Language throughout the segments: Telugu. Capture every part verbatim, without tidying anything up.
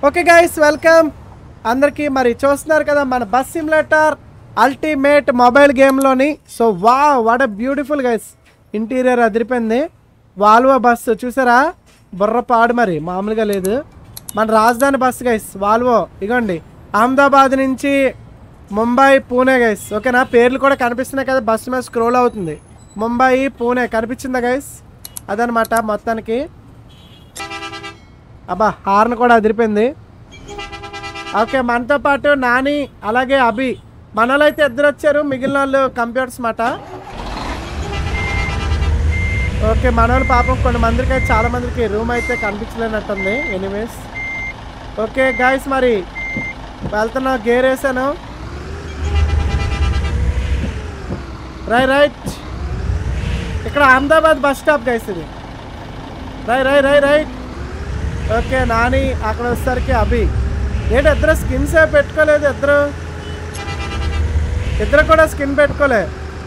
ఓకే గైస్ వెల్కమ్ అందరికీ. మరి చూస్తున్నారు కదా మన బస్ సిమ్యులేటర్ అల్టిమేట్ మొబైల్ గేమ్లోని. సో వా what a beautiful guys, interior అదిరిపోయింది. వాల్వో బస్సు చూసారా, బుర్రపాడు మరి మామూలుగా లేదు. మన రాజధాని బస్సు గైస్ వాల్వో. ఇగోండి అహ్మదాబాద్ నుంచి ముంబై పూణే గైస్. ఓకేనా, పేర్లు కూడా కనిపిస్తున్నాయి కదా, బస్సు మీద స్క్రోల్ అవుతుంది. ముంబై పూణే కనిపించిందా గైస్, అదనమాట మొత్తానికి. అబ్బా హార్న్ కూడా అదిరిపోయింది. ఓకే, మనతో పాటు నాని అలాగే అభి, మనలో అయితే ఇద్దరు వచ్చారు, మిగిలిన వాళ్ళు కంప్యూటర్స్ మాట. ఓకే, మన వాళ్ళు పాపం కొన్ని మందికి అయితే చాలా మందికి రూమ్ అయితే కనిపించలేనట్టుంది. ఎనీవేస్ ఓకే గైస్, మరి వెళ్తున్నా, గేర్ వేసాను. రై రైట్, ఇక్కడ అహ్మదాబాద్ బస్ స్టాప్ గైస్ ఇది. రై రై రై రైట్. ఓకే, నాని అక్కడ వచ్చేసరికి అభి. ఏంటి ఇద్దరు స్కిన్స్ ఏ పెట్టుకోలేదు, ఇద్దరు ఇద్దరు కూడా స్కిన్ పెట్టుకోలే.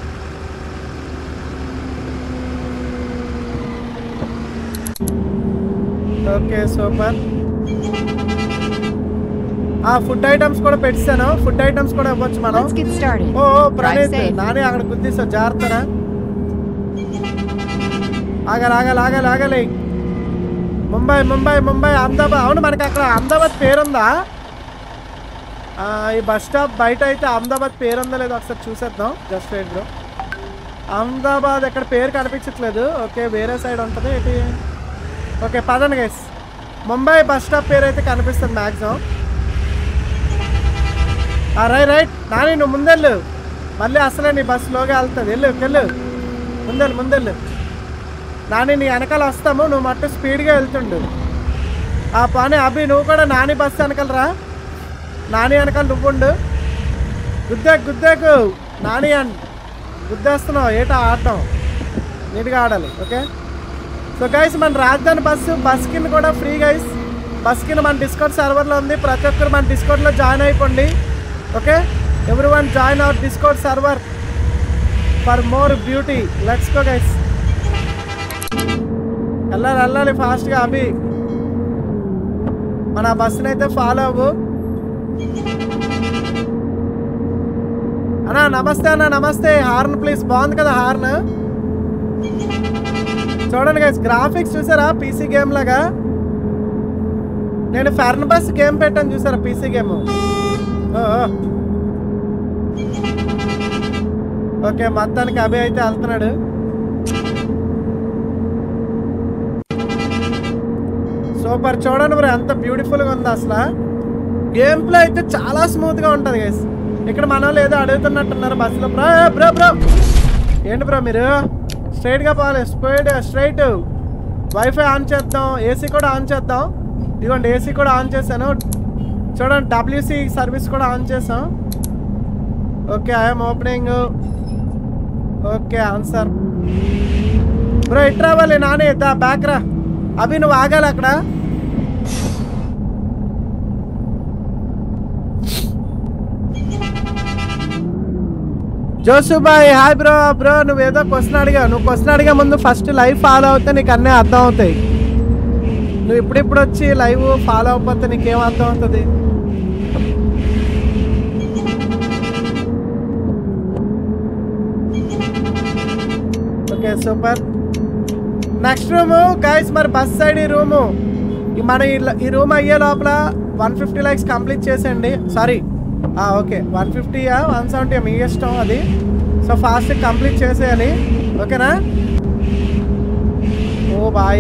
Okay super. ఆ ఫుడ్ ఐటమ్స్ కూడా పెట్టాను, ఫుడ్ ఐటమ్స్ కూడా ఇవ్వచ్చు మనం. ఓ ప్రణీత్, నాని అక్కడ గుద్దిస్తావు, జాగ్రత్తరా. ఆగాలి ఆగాలి ఆగాలి ఆగాలి. ముంబై ముంబై ముంబై అహ్మదాబాద్. అవును, మనకి అక్కడ అహ్మదాబాద్ పేరుందా? ఈ బస్ స్టాప్ బయట అయితే అహ్మదాబాద్ పేరుందా లేదో ఒకసారి చూసేద్దాం. Just wait bro. అహ్మదాబాద్ ఎక్కడ పేరు కనిపించట్లేదు. ఓకే, వేరే సైడ్ ఉంటుంది ఏంటి. ఓకే పదండి గైస్, ముంబై బస్ స్టాప్ పేరు అయితే కనిపిస్తుంది మ్యాక్సిమం. రైట్ రైట్ నాని, నువ్వు ముందెళ్ళు, మళ్ళీ అసలే నీ బస్సు లోగా వెళ్తుంది. వెళ్ళు వెళ్ళు, ముందెళ్ళు ముందెళ్ళు. నాని నీ వెనకాల వస్తాము, నువ్వు మట్టు స్పీడ్గా వెళ్తుండు. ఆ పని అభి, నువ్వు కూడా నాని బస్సు వెనకాలరా, నాని వెనకాల నువ్వుండు. గుద్దేకు గుద్దేకు నాని అని గుద్దేస్తున్నావు, ఏటా ఆడటం నీట్గా ఆడాలి. ఓకే, సో గైస్ మన రాజధాని బస్సు బస్ కింద కూడా ఫ్రీ గైస్. బస్ కింద మన డిస్కౌంట్ సర్వర్లో ఉంది, ప్రతి ఒక్కరు మన డిస్కౌంట్లో జాయిన్ అయిపోండి. Okay, everyone join our discount server for more beauty. Let's go guys, వెళ్ళాలి వెళ్ళాలి ఫాస్ట్గా. అభి మన బస్సుని అయితే ఫాలో అవ్వు. అన్నా నమస్తే అన్న, నమస్తే. హార్న్ ప్లీజ్, బాగుంది కదా హార్న్. చూడండి గైస్, గ్రాఫిక్స్ చూసారా పీసీ గేమ్ లాగా. నేను ఫెర్న్ బస్ గేమ్ పెట్టాను చూసారా, పీసీ గేమ్. ఓకే, మొత్తానికి అభి అయితే వెళ్తున్నాడు. సూపర్, చూడండి బ్రో ఎంత బ్యూటిఫుల్గా ఉంది అసలు. గేమ్ ప్లే అయితే చాలా స్మూత్గా ఉంటుంది గైస్. ఇక్కడ మన వాళ్ళు ఏదో అడుగుతున్నట్టున్నారు బస్సులో. బ్రో బ్రో బ్రో ఏంటి బ్రో మీరు స్ట్రైట్గా పోవాలి, స్పీడ్ స్ట్రైట్. వైఫై ఆన్ చేద్దాం, ఏసీ కూడా ఆన్ చేద్దాం. ఇదిగోండి ఏసీ కూడా ఆన్ చేశాను. చూడండి డబ్ల్యూసీ సర్వీస్ కూడా ఆన్ చేసాం. Okay, I'm opening. Okay answer. Bro it రావాలి నాని, దా బ్యాక్ రా. అభి నువ్వు ఆగాలి అక్కడ. జోసుబాయ్ హాయ్ బ్రో. బ్రో నువ్వు ఏదో క్వశ్చన్ అడిగా, నువ్వు క్వశ్చన్ అడిగే ముందు ఫస్ట్ లైవ్ ఫాలో అవుతే నీకు అన్నీ అర్థం అవుతాయి. నువ్వు ఇప్పుడిప్పుడు వచ్చి లైవ్ ఫాలో అవ్వకపోతే నీకేం అర్థం అవుతుంది? Okay super. Next room guys, మరి బస్ సైడ్ ఈ రూము, మన ఈ రూమ్ అయ్యే లోపల వన్ ఫిఫ్టీ లైక్స్ కంప్లీట్ చేసేయండి. సారీ ఓకే, వన్ ఫిఫ్టీయా వన్ సెవెంటీ మీ ఇష్టం అది. సో ఫాస్ట్ కంప్లీట్ చేసేయాలి. ఓకేనా? Oh boy.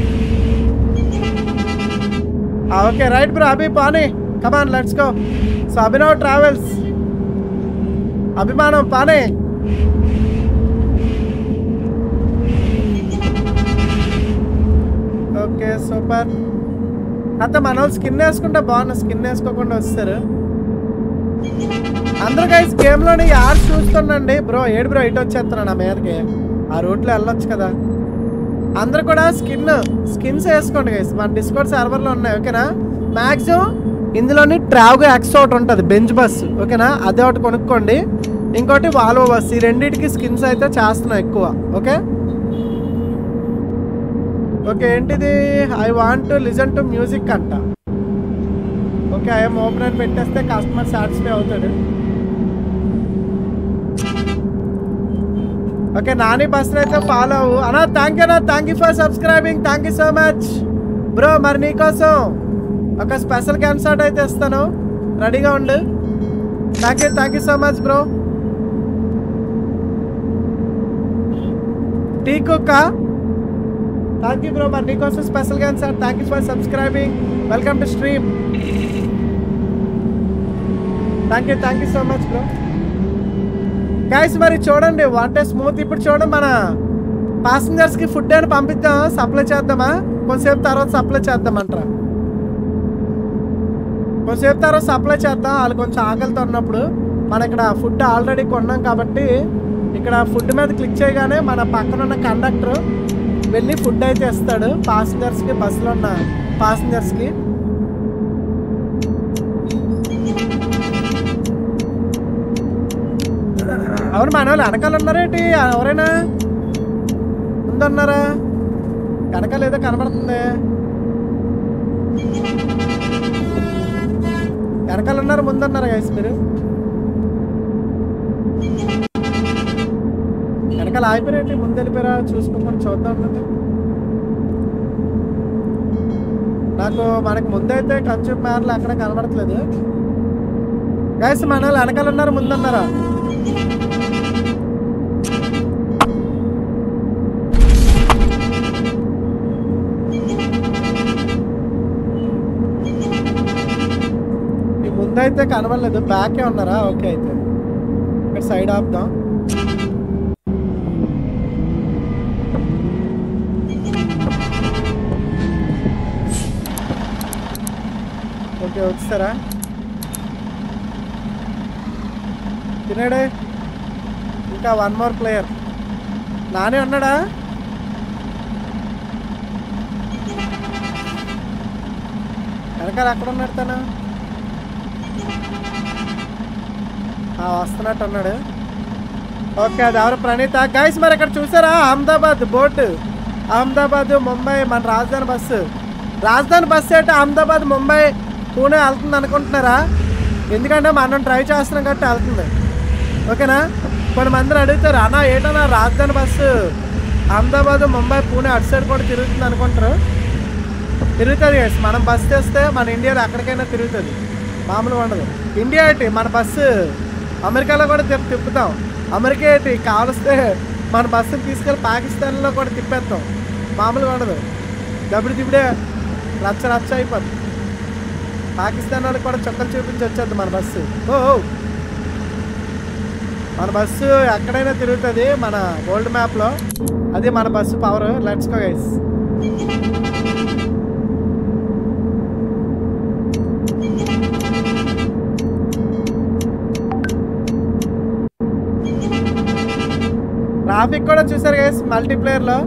Okay right bro. Abhi పాని, come on let's go. So Abhinav travels, అభిమానం పానే. Okay super. అంతా మన వాళ్ళు స్కిన్ వేసుకుంటే బాగున్నా, స్కిన్ వేసుకోకుండా వస్తారు అందరూ గైస్. గేమ్లోని యాడ్ చూస్తుండండి. బ్రో ఏడు బ్రో ఇటు వచ్చేస్తున్నా నా మీదకి, ఆ రూట్లో వెళ్ళొచ్చు కదా. అందరూ కూడా స్కిన్ స్కిన్స్ వేసుకోండి గైస్, మన డిస్కౌంట్ సర్వర్లో ఉన్నాయి. ఓకేనా? మ్యాక్సిమం ఇందులోని ట్రావ్గా ఎక్స్ ఒకటి ఉంటుంది, బెంచ్ బస్. ఓకేనా, అదే ఒకటి కొనుక్కోండి. ఇంకోటి వాల్వో బస్, ఈ రెండింటికి స్కిన్స్ అయితే చేస్తున్నాం ఎక్కువ. ఓకే ఓకే ఏంటిది? I want to listen to music అంట. ఓకే ఐఎమ్ ఓపెన్ అని పెట్టేస్తే కస్టమర్ సాటిస్ఫై అవుతాడు. ఓకే నాని బస్ అయితే ఫాలో అవ్వు అన్నా. థ్యాంక్ యూ అన్నా, thank you for subscribing, thank you so much bro. మరి నీకోసం ఒక స్పెషల్ క్యాన్సర్ట్ అయితే ఇస్తాను, రెడీగా ఉండు. Thank you thank you so much bro. టీ కుక్క థ్యాంక్ యూ బ్రో. మరి నీకోసం special concert, thank you for subscribing, welcome to stream. Thank you thank you so much bro. Guys మరి చూడండి వంట స్మూత్. ఇప్పుడు చూడండి మన ప్యాసింజర్స్కి ఫుడ్ అని పంపిద్దాం, సప్లై చేద్దామా? కొంతసేపు తర్వాత సప్లై చేద్దామంటారా? కొంతసేపు తర్వాత సప్లై చేద్దాం. వాళ్ళు కొంచెం ఆకలితో ఉన్నప్పుడు. మన ఇక్కడ ఫుడ్ ఆల్రెడీ కొన్నాం కాబట్టి ఇక్కడ ఫుడ్ మీద క్లిక్ చేయగానే మన పక్కన ఉన్న కండక్టర్ వెళ్ళి ఫుడ్ అయితే ఇస్తాడు ప్యాసింజర్స్కి, బస్సులో ఉన్న ప్యాసింజర్స్కి. అవును మన వాళ్ళు వెనకాల ఉన్నారేంటి? ఎవరైనా ముందన్నారా? వెనకాల ఏదో కనబడుతుంది. వెనకాల ఉన్నారు ముందన్నారు గైస్ మీరు? వెనకాల ఆగిపోయారేంటి? ముందు వెళ్ళిపోయారా? చూసుకుంటాను చూద్దాం. నాకు మనకు ముందైతే కొంచెం మ్యాన్లు అక్కడ కనబడట్లేదు గైస్. మన వాళ్ళు వెనకాల ఉన్నారు ముందన్నారా? ముందైతే కనబడలేదు, బ్యాకే ఉన్నారా? ఓకే అయితే ఇక్కడ సైడ్ ఆపుదాం. ఓకే వచ్చారా? తిన్నాడే ఇంకా వన్ మోర్ ప్లేయర్. నానే ఉన్నాడా? వెనకాల అక్కడ ఉన్నాడు తను. వస్తున్నట్టు అన్నాడు. ఓకే అది ఎవరు? ప్రణీత. గైస్ మరి ఇక్కడ చూసారా అహ్మదాబాద్ బోర్డు? అహ్మదాబాద్ ముంబై మన రాజధాని బస్సు. రాజధాని బస్సు అంటే అహ్మదాబాద్ ముంబై పూణే వెళ్తుంది అనుకుంటున్నారా? ఎందుకంటే మనం డ్రైవ్ చేస్తున్నాం కాబట్టి వెళ్తుంది. ఓకేనా? కొంతమంది అడుగుతారు అన్నా ఏంటన్నా రాజధాని బస్సు అహ్మదాబాద్ ముంబై పూణే అటు సైడ్ కూడా తిరుగుతుంది అనుకుంటారు. తిరుగుతుంది గైస్. మనం బస్సు తెస్తే మన ఇండియాలో ఎక్కడికైనా తిరుగుతుంది, మామూలుగా ఉండదు. ఇండియా ఏంటి మన బస్సు అమెరికాలో కూడా తిప్ప తిప్పుతాం అమెరికా ఏంటి కావలిస్తే మన బస్సుని తీసుకెళ్ళి పాకిస్తాన్లో కూడా తిప్పేస్తాం, మామూలుగా ఉండదు. దప్పుడు దిప్పుడే రచ్చ రచ్చ అయిపోద్ది. పాకిస్తాన్ వాళ్ళకి కూడా చుక్కలు చూపించి వచ్చేది మన బస్సు. ఓ మన బస్సు ఎక్కడైనా తిరుగుతుంది మన వరల్డ్ మ్యాప్లో. అది మన bus power. Let's go guys. Traffic కూడా చూసారు గైస్ మల్టీప్లేయర్లో.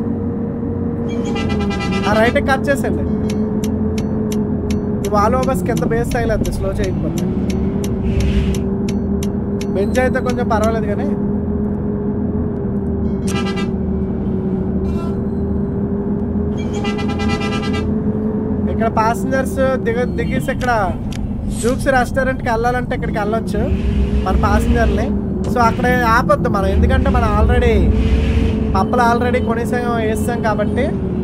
ఆ రైట్ కట్ చేసండి. ఈ వాల్వో బస్ కింద బేస్ తగిలేదు స్లో చేయకపోతే. బెంచ్ అయితే కొంచెం పర్వాలేదు కానీ ఇక్కడ ప్యాసింజర్స్ దిగ దిగేసి ఇక్కడ జూక్స్ రెస్టారెంట్కి వెళ్ళాలంటే ఇక్కడికి వెళ్ళొచ్చు మన ప్యాసింజర్ని. సో అక్కడ ఆపొద్దు మనం, ఎందుకంటే మనం ఆల్రెడీ పప్పలు ఆల్రెడీ కొనేసాం వేస్తాం కాబట్టి.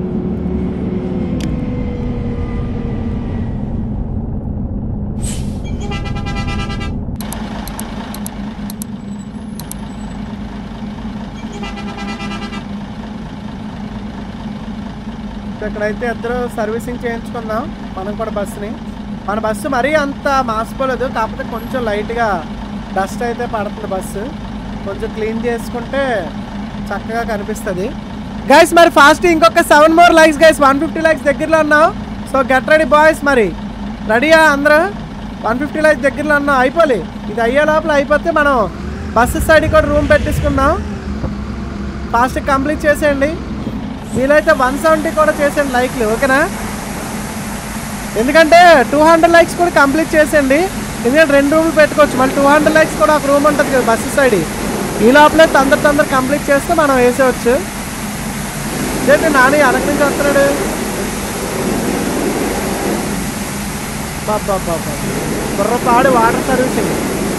ఇక్కడైతే ఇద్దరు సర్వీసింగ్ చేయించుకుందాం మనం కూడా బస్సుని. మన బస్సు మరీ అంత మాసిపోలేదు, కాకపోతే కొంచెం లైట్గా డస్ట్ అయితే పడుతుంది. బస్సు కొంచెం క్లీన్ చేసుకుంటే చక్కగా కనిపిస్తుంది గైస్. మరి ఫాస్ట్ ఇంకొక seven more likes guys. One fifty likes దగ్గరలో ఉన్నాం. So get ready boys. మరి రెడీయా అందరూ? వన్ ఫిఫ్టీ లైక్స్ దగ్గరలో ఉన్నాం. అయిపోలే ఇది అయ్యే లోపల అయిపోతే మనం బస్సు సైడ్ కూడా రూమ్ పెట్టేసుకుందాం. ఫాస్ట్ కంప్లీట్ చేసేయండి. వీలైతే వన్ సెవెంటీ కూడా చేసేయండి లైక్లు, ఓకేనా? ఎందుకంటే టూ హండ్రెడ్ లైక్స్ కూడా కంప్లీట్ చేసేయండి. ఎందుకంటే రెండు రూమ్లు పెట్టుకోవచ్చు. మళ్ళీ టూ హండ్రెడ్ లైక్స్ కూడా ఒక రూమ్ ఉంటుంది కదా బస్సు సైడ్. ఈ లోపలే తొందర తొందర కంప్లీట్ చేస్తే మనం వేసేవచ్చు. ఏంటి నాని వెనక నుంచి వస్తున్నాడు? బాబా బాబా బుర్రపాడు వాటర్ సర్వీసింగ్.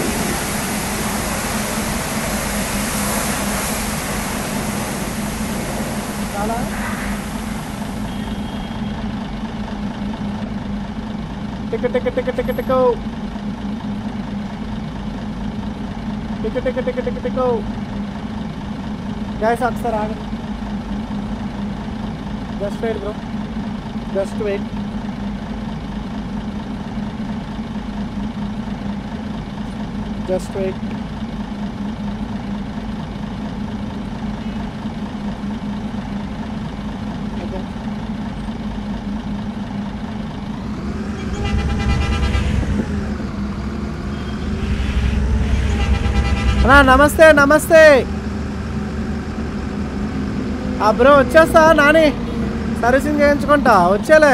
చాలా టికెట్ టికెట్ టికెట్ టికెట్ టికో టికెట్ టికెట్ టికెట్ టికెట్ టికో గైస్ ఒకసారి ఆగండి. Just wait bro, just wait. Just wait. నమస్తే నమస్తే బ్రో, వచ్చేస్తా నాని, సర్వీసింగ్ చేయించుకుంటా, వచ్చేలే.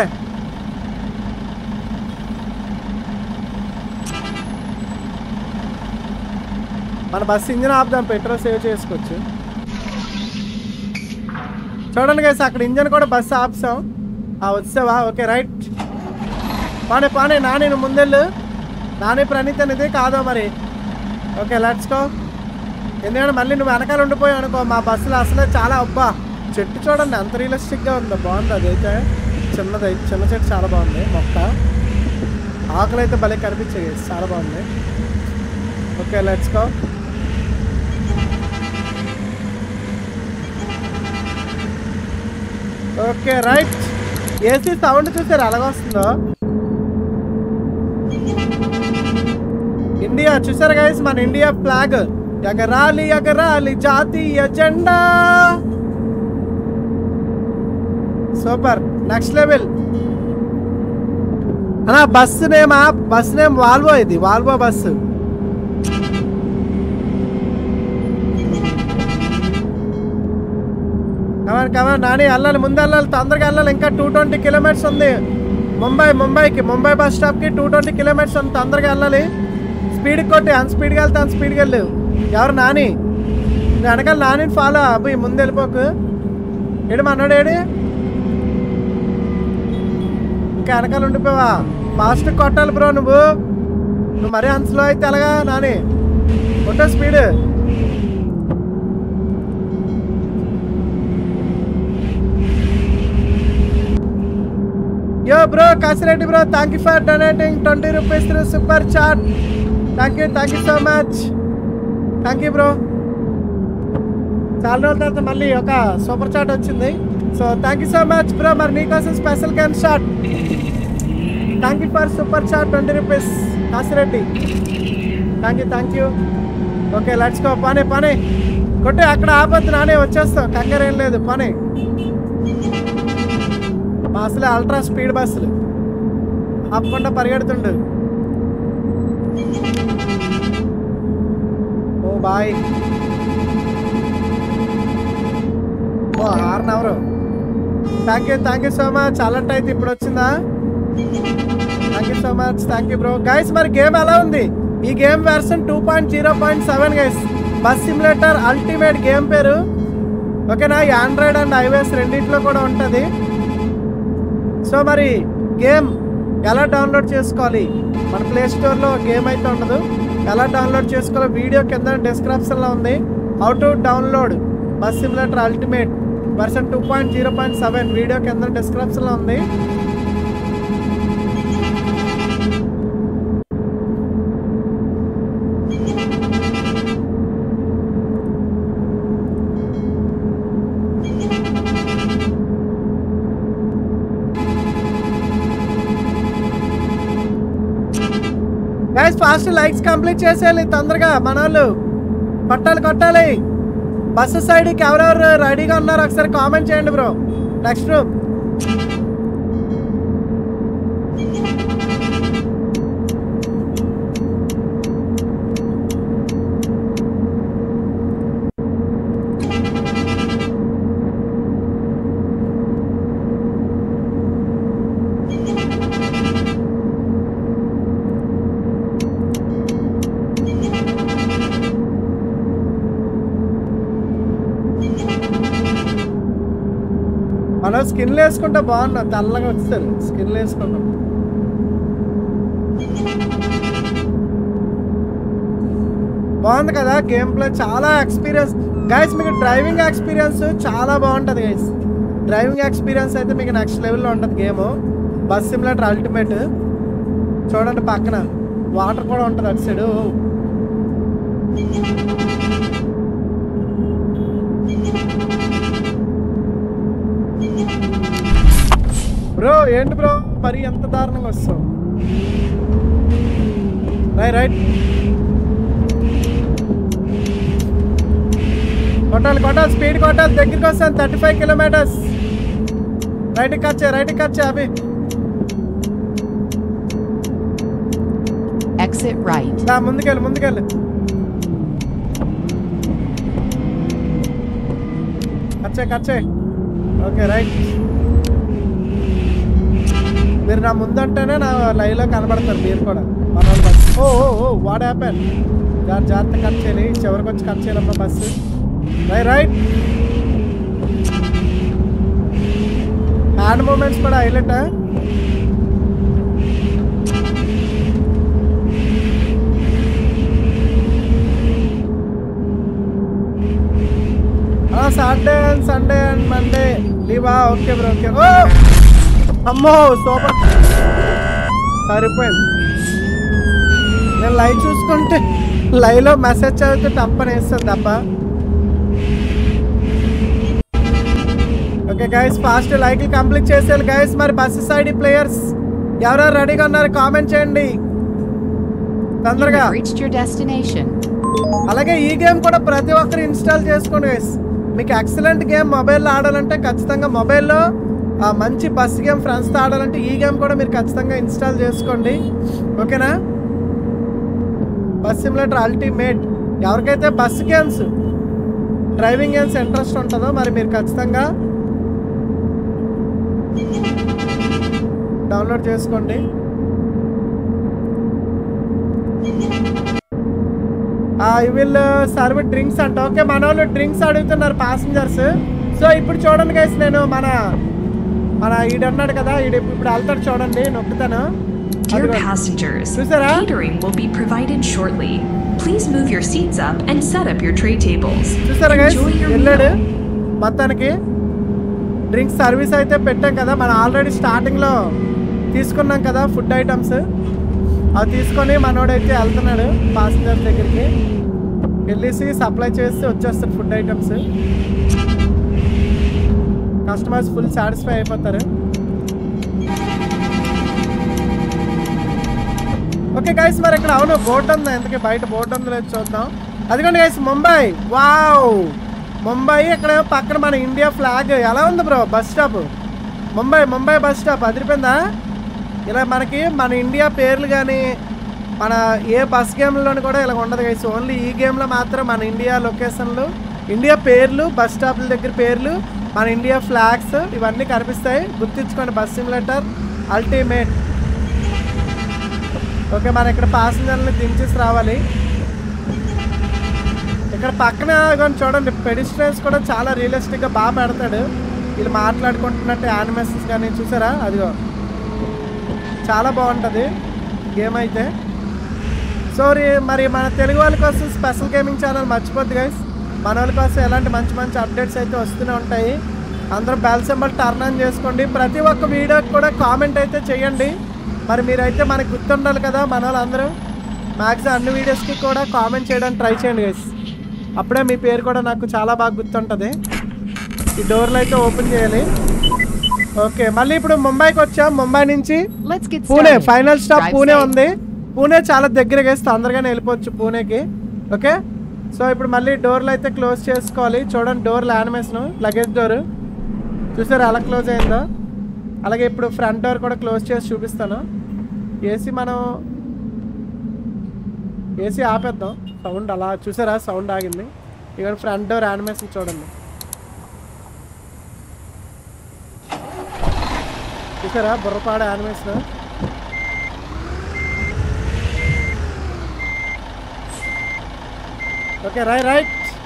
మన బస్సు ఇంజిన్ ఆపుదాం, పెట్రోల్ సేవ్ చేసుకోవచ్చు. చూడండి గైస్, అక్కడ ఇంజన్ కూడా బస్సు ఆపుసాం. వచ్చావా? Okay right. పానే పానే నాని, నువ్వు ముందెళ్ళు. నాని ప్రణీత్ అనేది కాదో మరి. Okay let's go. ఎందుకంటే మళ్ళీ నువ్వు వెనకాల ఉండిపోయావు అనుకో, మా బస్సులో అసలే చాలా అబ్బా. చెట్టు చూడండి ఎంత రియలిస్టిక్గా ఉందో, బాగుంది. అదైతే చిన్నది, చిన్న చెట్టు చాలా బాగుంది. మొక్క ఆకులు అయితే భలే కనిపించాయి, చాలా బాగుంది. Okay let's go. Okay right. AC sound చూసారు ఎలాగొస్తుందో. ఇండియా చూసారు గైస్, మన ఇండియా ఫ్లాగ్ ఎగరాలి ఎగరాలి జాతీయ జెండా. Super, next level. అన్నా బస్సు నేమా? Bus name Volvo. ఇది Volvo bus. Come on come on Nani, వెళ్ళాలి, ముందు వెళ్ళాలి, తొందరగా వెళ్ళాలి. ఇంకా టూ ట్వంటీ కిలోమీటర్స్ ఉంది ముంబై. ముంబైకి ముంబై బస్ స్టాప్కి టూ ట్వంటీ కిలోమీటర్స్ ఉంది, తొందరగా వెళ్ళాలి. స్పీడ్కి కొట్టి, అంత స్పీడ్కి వెళ్తా, అంత స్పీడ్కి వెళ్ళు. ఎవరు? నాని. నేను వెనకాల నానిని ఫాలో అబ్బాయి, ముందు వెళ్ళిపోకు. ఏడు మన్నాడు, ఏడు ఇంకా వెనకాల ఉండిపోవా? ఫాస్ట్ కొట్టాలి బ్రో నువ్వు. నువ్వు మరీ అంత స్లో అయితే ఎలాగా నాని? కొట్ట speed. Yo bro Kasireddy bro, thank you for donating twenty rupees through super chat. Thank you thank you so much. Thank you bro. చాలా రోజుల తర్వాత మళ్ళీ ఒక సూపర్ చాట్ వచ్చింది. So thank you so much bro. మరి నీకోసం special gun shot. Thank you for super chat twenty rupees Kasireddy. Thank you thank you. Okay let's go. పని పని కొట్టే, అక్కడ ఆపొద్దు నానే, వచ్చేస్తాం, కంగారు ఏం లేదు. పని మా అసలే అల్ట్రా స్పీడ్ బస్సులు, ఆపకుండా పరిగెడుతుండు. Oh boy. ఓ హార్న్ ఎవరు? Thank you thank you so much. Alert అయితే ఇప్పుడు వచ్చిందా? Thank you so much. Thank you bro. Guys మరి గేమ్ ఎలా ఉంది? ఈ game version two point zero point seven guys. Bus simulator ultimate game పేరు. ఓకేనా? ఈ ఆండ్రాయిడ్ అండ్ ఐఓఎస్ రెండింటిలో కూడా ఉంటుంది. సో మరి గేమ్ ఎలా డౌన్లోడ్ చేసుకోవాలి? మన ప్లే స్టోర్లో గేమ్ అయితే ఉండదు. ఎలా డౌన్లోడ్ చేసుకోవాలో వీడియో కింద డిస్క్రిప్షన్లో ఉంది. How to download bus simulator ultimate version two point zero point seven video కింద డిస్క్రిప్షన్లో ఉంది. గైస్ ఫాస్ట్ లైక్స్ కంప్లీట్ చేసేయాలి తొందరగా. మన వాళ్ళు కొట్టాలి కొట్టాలి. బస్సు సైడ్కి ఎవరెవరు రెడీగా ఉన్నారో ఒకసారి కామెంట్ చేయండి బ్రో. నెక్స్ట్ రూమ్ మనం స్కిన్లు వేసుకుంటే బాగున్నాం, తెల్లగా వచ్చేసారు స్కిన్లు వేసుకున్నాం. బాగుంది కదా గేమ్ ప్లే, చాలా ఎక్స్పీరియన్స్ గైస్. మీకు డ్రైవింగ్ ఎక్స్పీరియన్స్ చాలా బాగుంటుంది గైస్. డ్రైవింగ్ ఎక్స్పీరియన్స్ అయితే మీకు నెక్స్ట్ లెవెల్లో ఉంటుంది గేమ్. Bus simulator ultimate. చూడండి పక్కన వాటర్ కూడా ఉంటుంది అటు సైడు. బ్రో ఏంటి బ్రో మరి ఎంత దారుణంగా వస్తావు? రైట్ రైట్ కొట్టాలి కొట్టాలి స్పీడ్ కొట్టాలి. దగ్గరికి వస్తాను థర్టీ ఫైవ్ కిలోమీటర్స్. రైట్కి కచ్చే రైట్కి కచ్చే అభి. Exit right. దా ముందుకెళ్ళు ముందుకెళ్ళు. కచ్చే కచ్చే. Okay right. మీరు నా ముందంటేనే నా లైవ్లో కనబడతారు మీరు కూడా మన వాళ్ళు bus. Oh oh oh what happen. జాగ్రత్త జాగ్రత్త కట్ చేయాలి. చివరికి వచ్చి కట్ చేయాలమ్మా bus. Right right. Hand moments కూడా highlight. Saturday and Sunday and Monday లీవా? Okay bro okay. ఓ అమ్మో సూపర్ సరిపోయింది. నేను లైవ్ చూసుకుంటే లైవ్లో మెసేజ్ చదివితే టప్పని వేస్తుంది తప్ప. ఓకే గైస్ ఫాస్ట్ లైక్లు కంప్లీట్ చేసేయాలి గైస్. మరి బస్సు సైడ్ ప్లేయర్స్ ఎవరెవరు రెడీగా ఉన్నారు కామెంట్ చేయండి తొందరగా. అలాగే ఈ గేమ్ కూడా ప్రతి ఒక్కరు ఇన్స్టాల్ చేసుకోండి గైస్. మీకు ఎక్సలెంట్ గేమ్ మొబైల్లో ఆడాలంటే ఖచ్చితంగా మొబైల్లో మంచి బస్ గేమ్ ఫ్రెండ్స్తో ఆడాలంటే ఈ గేమ్ కూడా మీరు ఖచ్చితంగా ఇన్స్టాల్ చేసుకోండి ఓకేనా. Bus simulator ultimate. ఎవరికైతే bus games driving games interest ఉంటుందో మరి మీరు ఖచ్చితంగా డౌన్లోడ్ చేసుకోండి. ఐ విల్ సర్వ్ డ్రింక్స్ అంట. ఓకే మన వాళ్ళు డ్రింక్స్ అడుగుతున్నారు ప్యాసింజర్స్. సో ఇప్పుడు చూడండి గైస్ నేను మన మన ఈడన్నాడు కదా ఈడు ఇప్పుడు వెళ్తాడు చూడండి నొక్కుతాను. Dear passengers, catering will be provided shortly. Please move your seats up and set up your tray tables. చూసారా గైస్ వెళ్ళాడు మొత్తానికి. డ్రింక్స్ సర్వీస్ అయితే పెట్టాం కదా మనం ఆల్రెడీ స్టార్టింగ్లో తీసుకున్నాం కదా ఫుడ్ ఐటమ్స్. అవి తీసుకొని మనోడైతే వెళ్తున్నాడు ప్యాసింజర్ దగ్గరికి వెళ్ళేసి సప్లై చేసి వచ్చేస్తారు food items. Customers full satisfy అయిపోతారు. ఓకే గైస్ మరి ఇక్కడ అవును బోట్ ఉందా ఎందుకే బయట బోట్ ఉందో లేదు చూద్దాం. అదిగోండి గైస్ ముంబై. వావ్ ముంబై ఇక్కడ పక్కన మన ఇండియా ఫ్లాగ్. ఎలా ఉంది bro bus stop? Mumbai Mumbai bus stop అదిరిపోయిందా? ఇలా మనకి మన ఇండియా పేర్లు కానీ మన ఏ బస్ గేమ్లోని కూడా ఇలా ఉండదు గైస్. ఓన్లీ ఈ గేమ్లో మాత్రం మన ఇండియా లొకేషన్లు ఇండియా పేర్లు బస్ స్టాప్ల దగ్గర పేర్లు మన ఇండియా ఫ్లాగ్స్ ఇవన్నీ కనిపిస్తాయి. గుర్తించుకోండి బస్ సిమ్యులేటర్ అల్టిమేట్. ఓకే మనం ఇక్కడ ప్యాసింజర్ని దించేసి రావాలి. ఇక్కడ పక్కన కానీ చూడండి పెడిస్ట్రియన్స్ కూడా చాలా రియలిస్టిక్గా బాగా పెడతాడు. వీళ్ళు మాట్లాడుకుంటున్నట్టు యానిమేషన్స్ కానీ చూసారా అదిగో చాలా బాగుంటుంది గేమ్ అయితే. సో మరి మన తెలుగు వాళ్ళ కోసం స్పెషల్ గేమింగ్ ఛానల్ మర్చిపోద్దు గైస్. మన వాళ్ళ కోసం ఎలాంటి మంచి మంచి అప్డేట్స్ అయితే వస్తూనే ఉంటాయి. అందరూ బెల్ సింబల్ టర్న్ ఆన్ చేసుకోండి. ప్రతి ఒక్క వీడియోకి కూడా కామెంట్ అయితే చేయండి. మరి మీరైతే మనకు గుర్తుండాలి కదా మన వాళ్ళందరూ. మ్యాక్సిమం అన్ని వీడియోస్కి కూడా కామెంట్ చేయడానికి ట్రై చేయండి గైస్. అప్పుడే మీ పేరు కూడా నాకు చాలా బాగా గుర్తుంటుంది. ఈ డోర్లు అయితే ఓపెన్ చేయాలి. ఓకే మళ్ళీ ఇప్పుడు ముంబైకి వచ్చాం. ముంబై నుంచి పూణే ఫైనల్ స్టాప్ పూణే ఉంది. పూణే చాలా దగ్గర గైస్ తొందరగానే వెళ్ళిపోవచ్చు పూణేకి. ఓకే సో ఇప్పుడు మళ్ళీ డోర్లు అయితే క్లోజ్ చేసుకోవాలి. చూడండి డోర్లు యానిమేషన్ లగేజ్ డోర్ చూసారు ఎలా క్లోజ్ అయిందో. అలాగే ఇప్పుడు ఫ్రంట్ డోర్ కూడా క్లోజ్ చేసి చూపిస్తాను. ఏసీ మనం ఏసీ ఆపేద్దాం. సౌండ్ అలా చూసారా సౌండ్ ఆగింది. ఇక్కడ ఫ్రంట్ డోర్ యానిమేషన్ చూడండి చూసారా బుర్రపాడ animation. Okay right right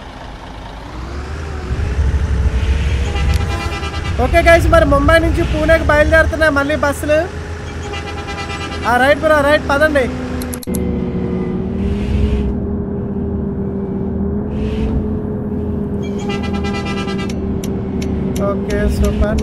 okay guys మరి ముంబై నుంచి పూణేకి బయలుదేరుతున్నాయి మళ్ళీ బస్సులు. రైట్ బ్రో రైట్ పదండి. Okay super.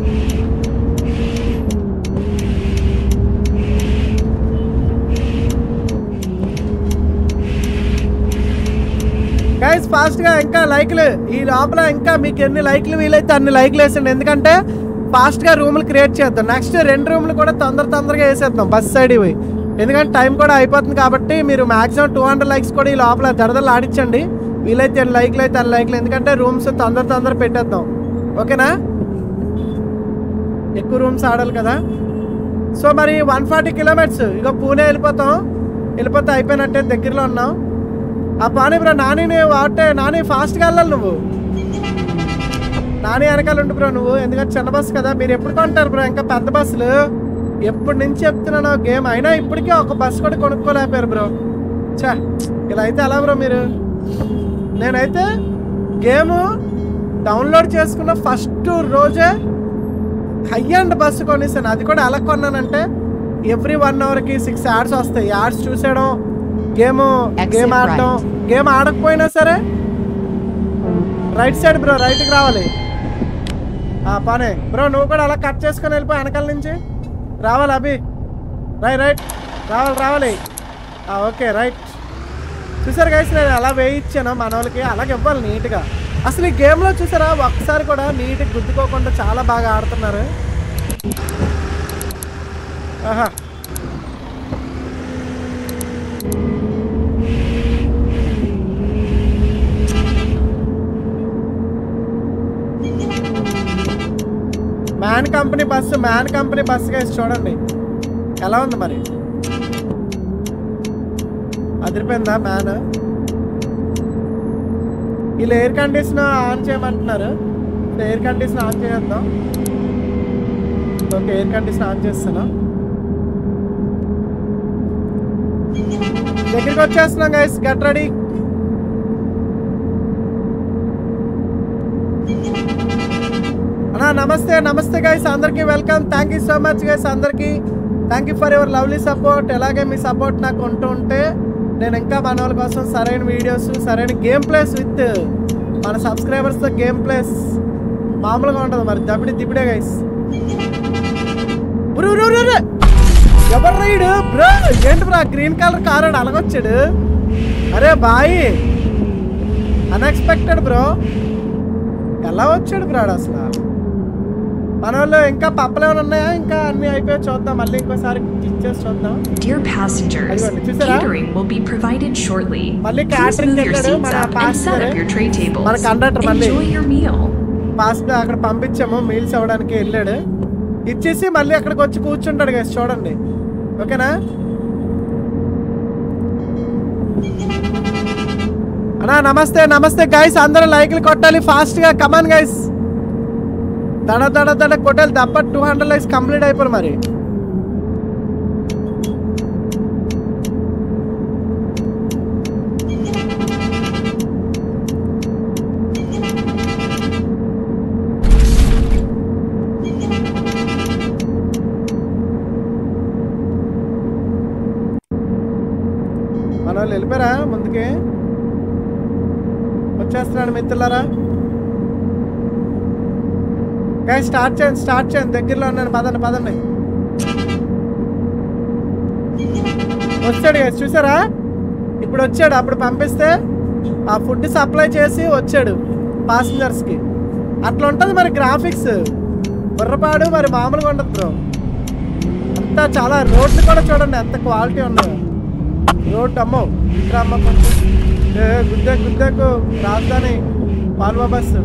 గైస్ ఫాస్ట్గా ఇంకా లైక్లు ఈ లోపల ఇంకా మీకు ఎన్ని లైక్లు వీలైతే అన్ని లైక్లు వేసండి, ఎందుకంటే ఫాస్ట్గా రూమ్లు క్రియేట్ చేద్దాం. నెక్స్ట్ రెండు రూమ్లు కూడా తొందర తొందరగా వేసేద్దాం బస్ సైడ్ ఇవి, ఎందుకంటే టైం కూడా అయిపోతుంది కాబట్టి మీరు మాక్సిమం టూ హండ్రెడ్ లైక్స్ కూడా ఈ లోపల దడదలు ఆడించండి. వీలైతే ఎన్ని లైక్లు అయితే అన్ని లైక్లు, ఎందుకంటే రూమ్స్ తొందర తొందర పెట్టేద్దాం. ఓకేనా, ఎక్కువ రూమ్స్ ఆడాలి కదా. సో మరి వన్ ఫార్టీ కిలోమీటర్స్ ఇక పూణే వెళ్ళిపోతాం, వెళ్ళిపోతే అయిపోయినట్టే, దగ్గరలో ఉన్నాం. ఆ పానీ బ్రో నాని వాటే నాని ఫాస్ట్గా వెళ్ళాలి నువ్వు, నాని వెనకాల ఉండు బ్రో నువ్వు, ఎందుకంటే చిన్న బస్సు కదా. మీరు ఎప్పుడు కొంటారు బ్రో ఇంకా పెద్ద బస్సులు, ఎప్పటి నుంచి చెప్తున్నాను గేమ్ అయినా ఇప్పటికీ ఒక బస్సు కూడా కొనుక్కోలేకపోయారు బ్రో. చా ఇలా అయితే ఎలా బ్రో మీరు. నేనైతే గేమ్ డౌన్లోడ్ చేసుకున్న ఫస్ట్ రోజే హై అండ్ బస్సు కొనేసాను, అది కూడా ఎలా కొన్నానంటే ఎవ్రీ వన్ అవర్కి సిక్స్ యాడ్స్ వస్తాయి, యాడ్స్ చూసేయడం, గేమ్ గేమ్ ఆడటం. గేమ్ ఆడకపోయినా సరే రైట్ సైడ్ బ్రో, రైట్కి రావాలి. పనే బ్రో నువ్వు కూడా అలా కట్ చేసుకొని వెళ్ళిపో వెనకాల నుంచి రావాలి. అభి రైట్ రైట్ రావాలి రావాలి. Okay right. చూసారు గైస్ నేను అలా వేయించాను మన వాళ్ళకి, అలాగే ఇవ్వాలి నీట్గా. అసలు ఈ గేమ్లో చూసారా ఒక్కసారి కూడా నీట్గా గుద్దుకోకుండా చాలా బాగా ఆడుతున్నారు. ఆహా man company bus, man company bus guys చూడండి ఎలా ఉంది మరి, అదిరిపోయిందా మ్యాన్. వీళ్ళు ఎయిర్ కండిషన్ ఆన్ చేయమంటున్నారు, ఎయిర్ కండిషన్ ఆన్ చేద్దాం. ఓకే ఎయిర్ కండిషన్ ఆన్ చేస్తాను, దగ్గరికి వచ్చేస్తున్నాం గైస్, గెట్ రెడీ. అన్నా నమస్తే నమస్తే గైస్ అందరికీ welcome, thank you so much guys అందరికీ, thank you for your lovely support. ఎలాగే మీ సపోర్ట్ నాకు ఉంటూ ఉంటే నేను ఇంకా మన వాళ్ళ కోసం సరైన వీడియోస్, సరైన గేమ్ ప్లేస్ విత్ మన సబ్స్క్రైబర్స్తో గేమ్ ప్లేస్ మామూలుగా ఉంటుంది మరి, దబిడి దిబిడే గైస్. ఎవరు రైడ్ బ్రో, ఏంటి బ్రో గ్రీన్ కలర్ కార్ అని అలాగొచ్చాడు. అరే బాయ్ అన్ఎక్స్పెక్టెడ్ బ్రో, ఎలా వచ్చాడు బ్రో అసలు. మన వాళ్ళు ఇంకా పప్పలు ఏమైనా ఉన్నాయా, ఇంకా అన్ని అయిపోయి చూద్దాం, మళ్ళీ ఇంకోసారి క్లిక్ చేసి చూద్దాం. Dear passengers, catering will be provided shortly. మళ్ళీ Please క్యాటరింగ్ move your వెళ్ళాడు seats మన up and set పాస్టర్, up your tray tables. మన కండక్టర్ మళ్ళీ Enjoy your meal. పాస్టర్ అక్కడ పంపించాము మీల్స్ ఇవ్వడానికి వెళ్ళాడు, ఇచ్చేసి మళ్ళీ అక్కడికి వచ్చి కూర్చుంటాడు గైస్ చూడండి. ఓకేనా అన్నా నమస్తే నమస్తే గైస్, అందరూ లైక్లు కొట్టాలి ఫాస్ట్గా, కమాన్ గైస్ దడ దడ దడ కొట్టాలి తప్ప టూ హండ్రెడ్ లైక్స్ కంప్లీట్ అయిపోరు మరి. మన వాళ్ళు వెళ్ళిపోయారా ముందుకే, వచ్చేస్తున్నాడు మిత్రులారా. గైస్ స్టార్ట్ చేయండి స్టార్ట్ చేయండి, దగ్గరలో ఉన్నాను, పదండి పదండి. వచ్చాడు గైస్ చూసారా, ఇప్పుడు వచ్చాడు, అప్పుడు పంపిస్తే ఆ ఫుడ్ సప్లై చేసి వచ్చాడు ప్యాసింజర్స్కి. అట్లా ఉంటుంది మరి గ్రాఫిక్స్, బుర్రపాడు మరి మామూలుగా ఉండదు బ్రో. అంతా చాలా రోడ్లు కూడా చూడండి ఎంత క్వాలిటీ ఉన్నాయో. రోడ్ అమ్మో ఇక్కడ అమ్మ కొంచెం గుద్దే గుద్దకు రాజధాని పాల్వా బస్సు.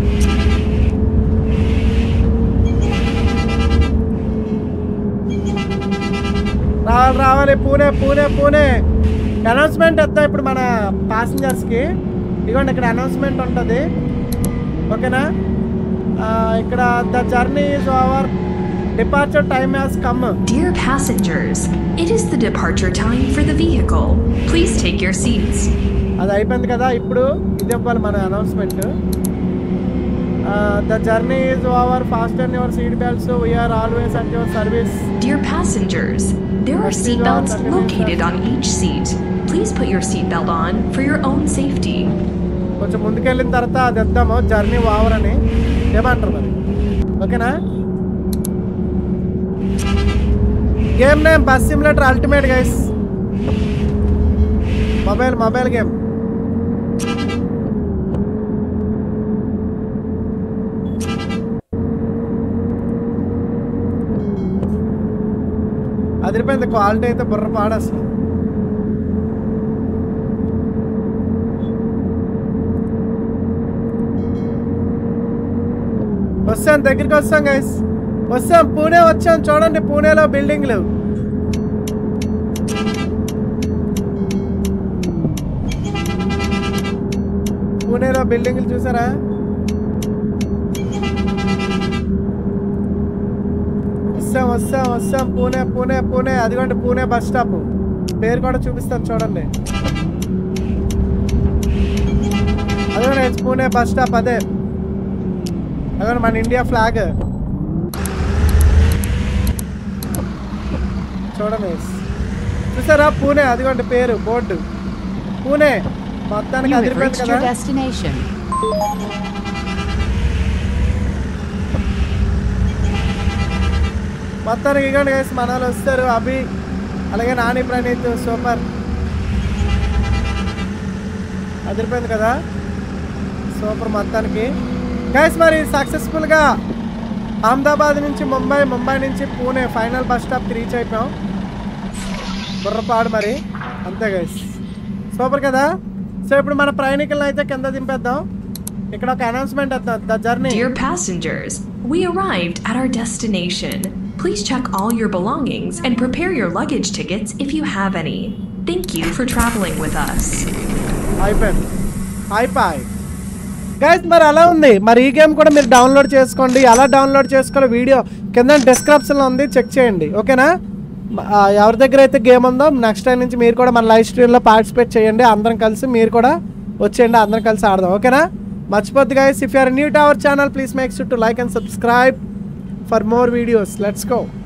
రావాలి రావాలి పూణే పూణే పూణే. అనౌన్స్మెంట్ వద్దాం ఇప్పుడు మన ప్యాసింజర్స్కి. ఇదిగోండి ఇక్కడ అనౌన్స్మెంట్ ఉంటుంది ఓకేనా. ఇక్కడ the journey is over, departure time has come. Dear passengers, it is the departure time for the vehicle. Please take your seats. అది అయిపోయింది కదా, ఇప్పుడు ఇది ఇవ్వాలి మన announcement. The journey is over, fasten your seat belts, we are always at your service. Dear passengers, there are seat belts located on each seat. Please put your seat belt on for your own safety. కొంచెం ముందుకెళ్ళిన తర్వాత అది ఇద్దాము జర్నీ ఓవర్ అని, ఏమంటారు మరి. ఓకేనా? Game name bus simulator ultimate guys. Mobile mobile game. అదిరిపోయింది క్వాలిటీ అయితే బుర్ర పాడు అసలు. వస్తాం, దగ్గరికి వస్తాం గైస్, వస్తాం. పూణే వచ్చాం చూడండి, పూణేలో బిల్డింగ్లు. పూణేలో బిల్డింగ్లు చూసారా? వస్తాం వస్తాం వస్తాం పూణే పూణే పూణే. అదిగోండి పూణే బస్ స్టాప్, పేరు కూడా చూపిస్తాను చూడండి. అదే పూణే బస్ స్టాప్, అదే అదే మన ఇండియా ఫ్లాగ్ చూడండి. చూసారా పూణే, అదిగోండి పేరు బోర్డు పూణే. మొత్తానికి అదిరిపోయింది కదా. మొత్తానికి ఇగోండి గైస్ మన వాళ్ళు వస్తారు. అభి అలాగే నాని ప్రణీత్ సూపర్, అదిరిపోయింది కదా సూపర్ మొత్తానికి గైస్. మరి సక్సెస్ఫుల్గా అహ్మదాబాద్ నుంచి ముంబై, ముంబై నుంచి పూణే ఫైనల్ బస్ స్టాప్కి రీచ్ అయిపోయాం. బుర్రపాడు మరి అంతే గైస్, సూపర్ కదా. సో ఇప్పుడు మన ప్రయాణికులను అయితే కింద దింపేద్దాం. ఇక్కడ ఒక అనౌన్స్మెంట్ వద్దాం. The journey. Dear passengers, we arrived at our destination. Please check all your belongings and prepare your luggage tickets if you have any. Thank you for traveling with us. అయిపోయింది అయిపోయి గైస్. మరి అలా ఉంది. మరి ఈ గేమ్ కూడా మీరు డౌన్లోడ్ చేసుకోండి. ఎలా డౌన్లోడ్ చేసుకోవాలో వీడియో కింద డిస్క్రిప్షన్లో ఉంది, చెక్ చేయండి ఓకేనా. ఎవరి దగ్గర అయితే గేమ్ ఉందో నెక్స్ట్ టైం నుంచి మీరు కూడా మన లైవ్ స్ట్రీమ్లో పార్టిసిపేట్ చేయండి. అందరం కలిసి మీరు కూడా వచ్చేయండి, అందరం కలిసి ఆడదాం ఓకేనా. మర్చిపోద్దు guys, if you are new to our channel please make sure to like and subscribe for more videos. Let's go.